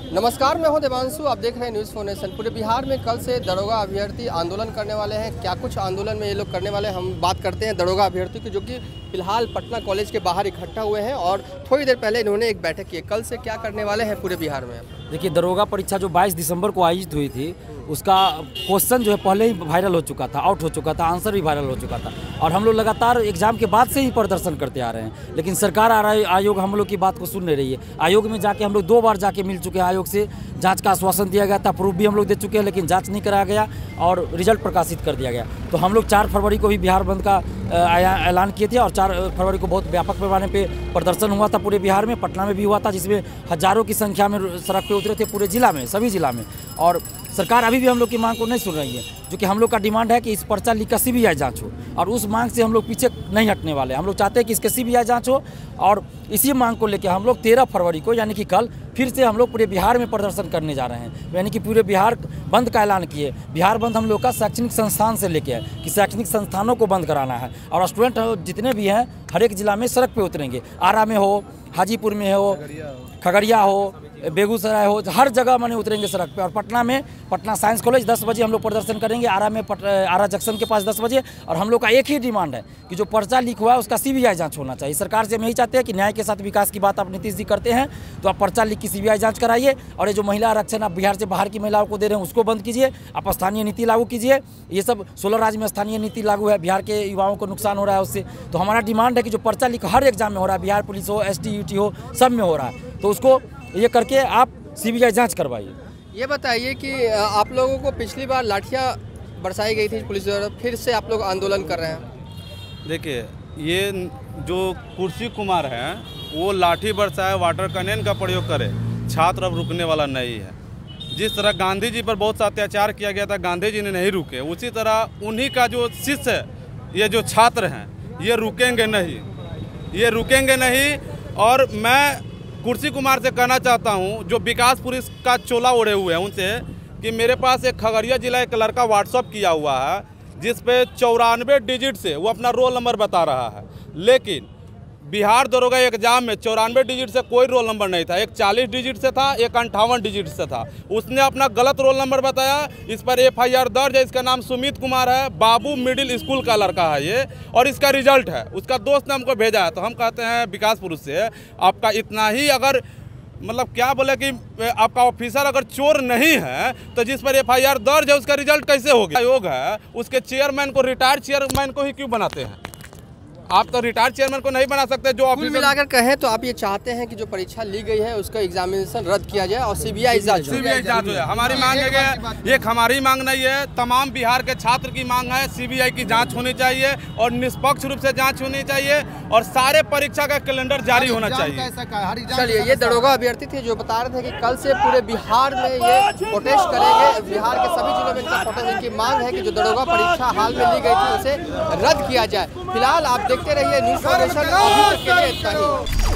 नमस्कार, मैं हूं देवांशु। आप देख रहे हैं न्यूज़ 4 नेशन। पूरे बिहार में कल से दरोगा अभ्यर्थी आंदोलन करने वाले हैं। क्या कुछ आंदोलन में ये लोग करने वाले हैं, हम बात करते हैं दरोगा अभ्यर्थी की, जो कि फिलहाल पटना कॉलेज के बाहर इकट्ठा हुए हैं और थोड़ी देर पहले इन्होंने एक बैठक की। कल से क्या करने वाले हैं पूरे बिहार में? देखिए, दरोगा परीक्षा जो 22 दिसंबर को आयोजित हुई थी, उसका क्वेश्चन जो है पहले ही वायरल हो चुका था, आउट हो चुका था, आंसर भी वायरल हो चुका था और हम लोग लगातार एग्जाम के बाद से ही प्रदर्शन करते आ रहे हैं। लेकिन सरकार आयोग हम लोग की बात को सुन नहीं रही है। आयोग में जाके हम लोग 2 बार जाके मिल चुके हैं। आयोग से जांच का आश्वासन दिया गया था, प्रूफ भी हम लोग दे चुके हैं, लेकिन जांच नहीं कराया गया और रिजल्ट प्रकाशित कर दिया गया। तो हम लोग 4 फरवरी को भी बिहार बंद का ऐलान किए थे और 4 फरवरी को बहुत व्यापक पैमाने पे प्रदर्शन हुआ था पूरे बिहार में। पटना में भी हुआ था, जिसमें हजारों की संख्या में सड़क पे उतरे थे पूरे जिला में, सभी जिला में। और सरकार अभी भी हम लोग की मांग को नहीं सुन रही है, जो कि हम लोग का डिमांड है कि इस पर्चा लीक का CBI जांच हो और उस मांग से हम लोग पीछे नहीं हटने वाले। हम लोग चाहते हैं कि इसके CBI जांच हो और इसी मांग को लेकर हम लोग 13 फरवरी को यानी कि कल फिर से हम लोग पूरे बिहार में प्रदर्शन करने जा रहे हैं। यानी कि पूरे बिहार बंद का ऐलान किए। बिहार बंद हम लोग का शैक्षणिक संस्थान से लेके है कि शैक्षणिक संस्थानों को बंद कराना है और स्टूडेंट जितने भी हैं हर एक जिला में सड़क पे उतरेंगे। आरा में हो, हाजीपुर में हो, खगड़िया हो, बेगूसराय हो, हर जगह मैंने उतरेंगे सड़क पे। और पटना में पटना साइंस कॉलेज 10 बजे हम लोग प्रदर्शन करेंगे। आरा में आरा जंक्शन के पास 10 बजे। और हम लोग का एक ही डिमांड है कि जो पर्चा लीक हुआ है उसका CBI जांच होना चाहिए। सरकार से हम यही चाहते हैं कि न्याय के साथ विकास की बात आप नीतीश जी करते हैं, तो आप पर्चा लीक की CBI जांच कराइए। और ये जो महिला आरक्षण आप बिहार से बाहर की महिलाओं को दे रहे हैं उसको बंद कीजिए। आप स्थानीय नीति लागू कीजिए। ये सब 16 राज्य में स्थानीय नीति लागू है, बिहार के युवाओं को नुकसान हो रहा है उससे। तो हमारा डिमांड है कि जो पर्चा लीक हर एग्जाम में हो रहा है, बिहार पुलिस हो, ST UT हो, सब में हो रहा है, तो उसको ये करके आप CBI जांच करवाइए। ये बताइए कि आप लोगों को पिछली बार लाठियाँ बरसाई गई थी पुलिस द्वारा, फिर से आप लोग आंदोलन कर रहे हैं। देखिए, ये जो कुर्सी कुमार हैं वो लाठी बरसाए, वाटर कैनन का प्रयोग करे, छात्र अब रुकने वाला नहीं है। जिस तरह गांधी जी पर बहुत सा अत्याचार किया गया था, गांधी जी ने नहीं रुके, उसी तरह उन्हीं का जो शिष्य है, ये जो छात्र हैं, ये रुकेंगे नहीं। और मैं कुर्सी कुमार से कहना चाहता हूं, जो विकास पुलिस का चोला ओढ़े हुए हैं, उनसे कि मेरे पास एक खगड़िया जिला एक लड़का व्हाट्सअप किया हुआ है जिस पे 94 डिजिट से वो अपना रोल नंबर बता रहा है। लेकिन बिहार दरोगा एग्जाम में 94 डिजिट से कोई रोल नंबर नहीं था। एक 40 डिजिट से था, एक 58 डिजिट से था। उसने अपना गलत रोल नंबर बताया। इस पर FIR दर्ज है। इसका नाम सुमित कुमार है, बाबू मिडिल स्कूल का लड़का है ये, और इसका रिजल्ट है, उसका दोस्त ने हमको भेजा है। तो हम कहते हैं विकास पुरुष से, आपका इतना ही अगर मतलब क्या बोले कि आपका ऑफिसर अगर चोर नहीं है तो जिस पर FIR दर्ज है उसका रिजल्ट कैसे हो गया? आयोग है, उसके चेयरमैन को, रिटायर्ड चेयरमैन को ही क्यों बनाते हैं? आप तो रिटायर्ड चेयरमैन को नहीं बना सकते। जो कुल मिलाकर कहें तो आप ये चाहते हैं कि जो परीक्षा ली गई है उसका एग्जामिनेशन रद्द किया जाए और CBI जांच हो जाए। हमारी मांग है कि एक हमारी मांग नहीं है, तमाम बिहार के छात्र की मांग है। CBI की जांच होनी चाहिए और निष्पक्ष रूप से जांच होनी चाहिए और सारे परीक्षा का कैलेंडर जारी होना चाहिए। चलिए, ये दरोगा अभ्यर्थी थे जो बता रहे थे कि कल से पूरे बिहार में ये प्रोटेस्ट करेंगे। बिहार के सभी जिलों में इनका प्रोटेस्ट, इनकी मांग है कि जो दरोगा परीक्षा हाल में ली गई थी उसे रद्द किया जाए। फिलहाल आप देखते रहिए न्यूज़ 4 नेशन। अभी तक के लिए इतना ही।